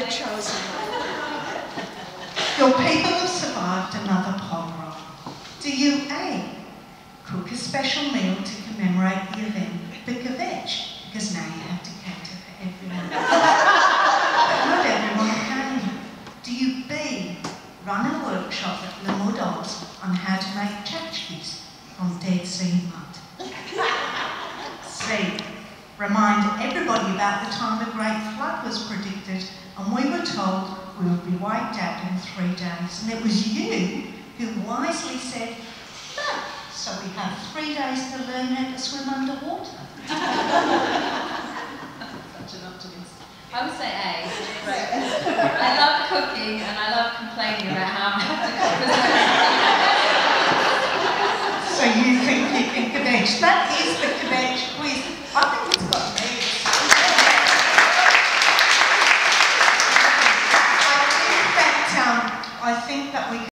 the chosen one. Your people have survived another pogrom. Do you A, cook a special meal to commemorate the event, the kvetch, because now you have to cater for everyone. But not everyone came. Do you B, run a workshop at Limud Oz on how to make tchotchkes from Dead Sea mud? C, remind everybody about the time a great flood was predicted and we were told we would be wiped out in 3 days. And it was you who wisely said, no, so we have 3 days to learn how to swim underwater. Such an optimist. I would say A. Right. I love cooking and I love complaining about how I have to cook. So you think you can kvetch. That is the kvetch quiz. I think it's got legs. I think that we